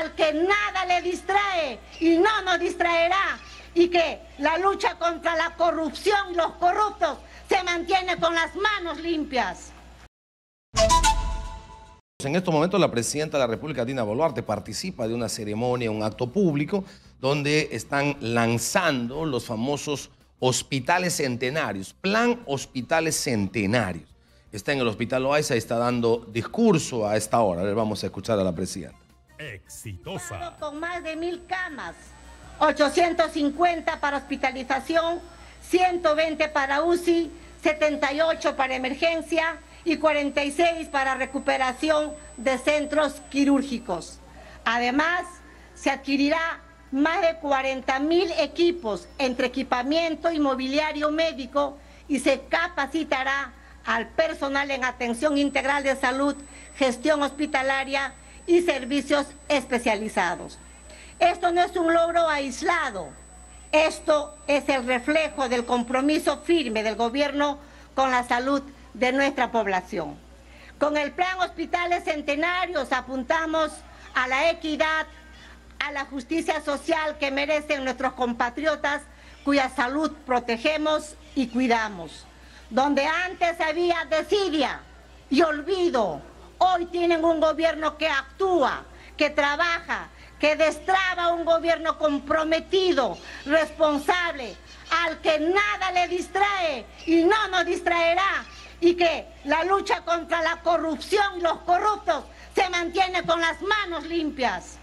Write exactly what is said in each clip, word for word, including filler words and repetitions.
al que nada le distrae y no nos distraerá, y que la lucha contra la corrupción y los corruptos se mantiene con las manos limpias. En estos momentos la presidenta de la República, Dina Boluarte, participa de una ceremonia, un acto público, donde están lanzando los famosos hospitales centenarios, plan hospitales centenarios. Está en el Hospital Loaiza y está dando discurso a esta hora. A ver, vamos a escuchar a la presidenta. Exitosa. Con más de mil camas, ochocientos cincuenta para hospitalización, ciento veinte para U C I, setenta y ocho para emergencia y cuarenta y seis para recuperación de centros quirúrgicos. Además, se adquirirá más de cuarenta mil equipos entre equipamiento y mobiliario médico y se capacitará al personal en atención integral de salud, gestión hospitalaria y servicios especializados. Esto no es un logro aislado, esto es el reflejo del compromiso firme del gobierno con la salud de nuestra población. Con el plan Hospitales Centenarios apuntamos a la equidad, a la justicia social que merecen nuestros compatriotas cuya salud protegemos y cuidamos. Donde antes había desidia y olvido, hoy tienen un gobierno que actúa, que trabaja, que destraba un gobierno comprometido, responsable, al que nada le distrae y no nos distraerá, y que la lucha contra la corrupción y los corruptos se mantiene con las manos limpias.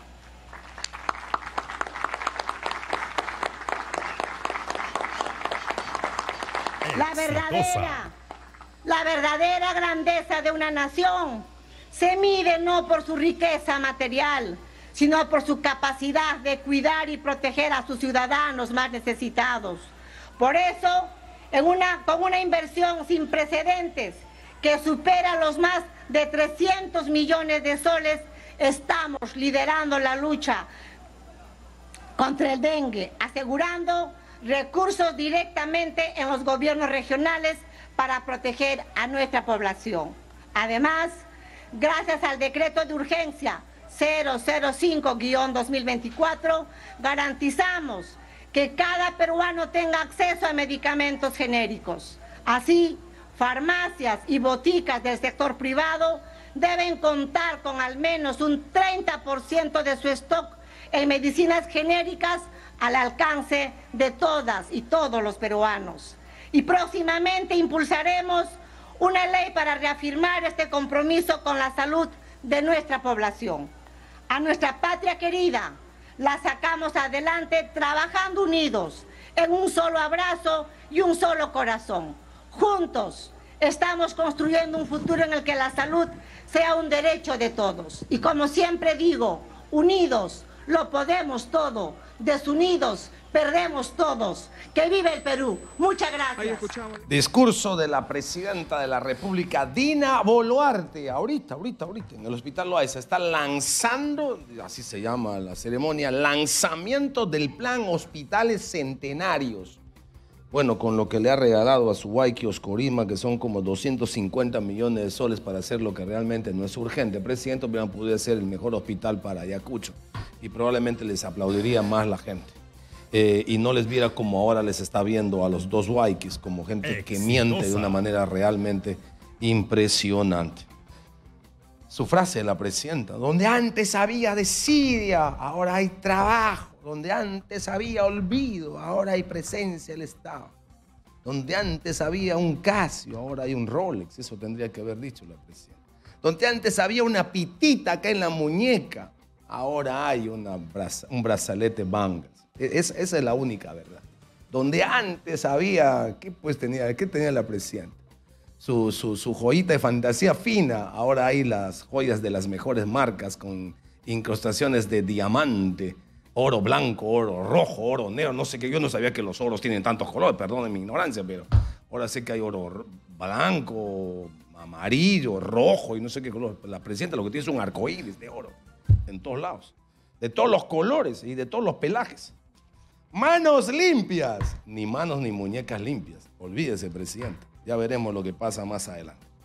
La verdadera, la verdadera grandeza de una nación se mide no por su riqueza material, sino por su capacidad de cuidar y proteger a sus ciudadanos más necesitados. Por eso, en una, con una inversión sin precedentes que supera los más de trescientos millones de soles, estamos liderando la lucha contra el dengue, asegurando recursos directamente en los gobiernos regionales para proteger a nuestra población. Además, gracias al decreto de urgencia cero cero cinco guión dos mil veinticuatro, garantizamos que cada peruano tenga acceso a medicamentos genéricos. Así, farmacias y boticas del sector privado deben contar con al menos un treinta por ciento de su stock en medicinas genéricas al alcance de todas y todos los peruanos. Y próximamente impulsaremos una ley para reafirmar este compromiso con la salud de nuestra población. A nuestra patria querida la sacamos adelante trabajando unidos, en un solo abrazo y un solo corazón. Juntos estamos construyendo un futuro en el que la salud sea un derecho de todos. Y como siempre digo, unidos lo podemos todo, desunidos perdemos todos. ¡Que vive el Perú! Muchas gracias. Discurso de la presidenta de la República, Dina Boluarte. Ahorita, ahorita, ahorita, en el Hospital Loaiza está lanzando, así se llama la ceremonia, lanzamiento del plan Hospitales Centenarios. Bueno, con lo que le ha regalado a su Guayqui Oscorima, que son como doscientos cincuenta millones de soles para hacer lo que realmente no es urgente. Presidente, hubieran podido ser el mejor hospital para Ayacucho y probablemente les aplaudiría más la gente. Eh, y no les viera como ahora les está viendo a los dos Guayquis, como gente Exitosa. Que miente de una manera realmente impresionante. Su frase de la presidenta, donde antes había desidia, ahora hay trabajo. Donde antes había olvido, ahora hay presencia del Estado. Donde antes había un Casio, ahora hay un Rolex. Eso tendría que haber dicho la presidenta. Donde antes había una pitita acá en la muñeca, ahora hay una braza, un brazalete Bangas. Es, esa es la única verdad. Donde antes había, ¿qué pues tenía, qué tenía la presidenta? Su, su, su joyita de fantasía fina, ahora hay las joyas de las mejores marcas con incrustaciones de diamante, oro blanco, oro rojo, oro negro, no sé qué, yo no sabía que los oros tienen tantos colores, perdonen mi ignorancia, pero ahora sé que hay oro blanco, amarillo, rojo y no sé qué color. La presidenta lo que tiene es un arcoíris de oro en todos lados, de todos los colores y de todos los pelajes. Manos limpias, ni manos ni muñecas limpias. Olvídese, presidente. Ya veremos lo que pasa más adelante.